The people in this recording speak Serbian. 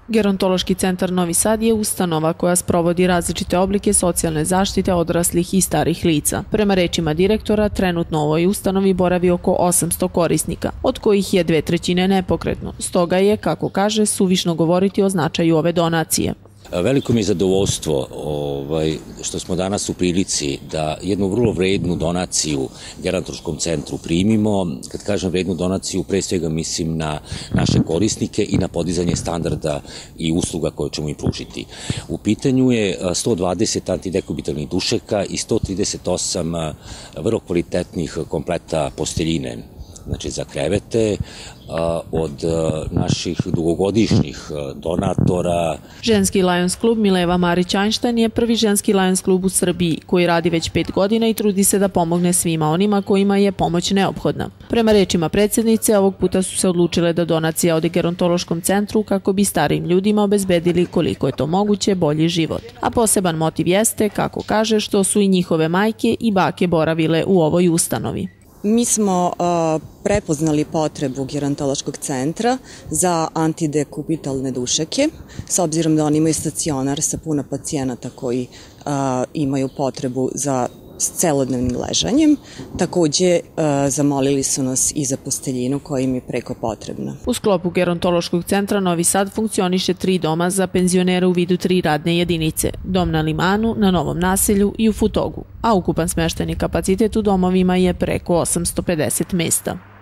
Gerontološki centar Novi Sad je ustanova koja sprovodi različite oblike socijalne zaštite odraslih i starih lica. Prema rečima direktora, trenutno u ovoj ustanovi boravi oko 800 korisnika, od kojih je 2/3 nepokretno. Stoga je, kako kaže, suvišno govoriti o značaju ove donacije. Veliko mi je zadovoljstvo što smo danas u prilici da jednu vrlo vrednu donaciju gerontološkom centru primimo. Kad kažem vrednu donaciju, pre svega mislim na naše korisnike i na podizanje standarda i usluga koje ćemo im pružiti. U pitanju je 120 antidekubitalnih dušeka i 138 vrlo kvalitetnih kompleta posteljine, znači za krevete, od naših dugogodišnjih donatora. Ženski Lions klub Mileva Marić-Einstein je prvi ženski Lions klub u Srbiji koji radi već 5 godina i trudi se da pomogne svima onima kojima je pomoć neophodna. Prema rečima predsjednice, ovog puta su se odlučile da donacija ode gerontološkom centru kako bi starim ljudima obezbedili koliko je to moguće bolji život. A poseban motiv jeste, kako kaže, što su i njihove majke i bake boravile u ovoj ustanovi. Mi smo prepoznali potrebu gerontološkog centra za antidekubitalne dušeke, s obzirom da oni imaju stacionar sa puno pacijenata koji imaju potrebu za celodnevnim ležanjem. Takođe, zamolili su nas i za posteljinu koja im je preko potrebna. U sklopu gerontološkog centra Novi Sad funkcioniše 3 doma za penzionere u vidu 3 radne jedinice. Dom na Limanu, na Novom naselju i u Futogu. A ukupan smeštajni kapacitet u domovima je preko 850 mesta.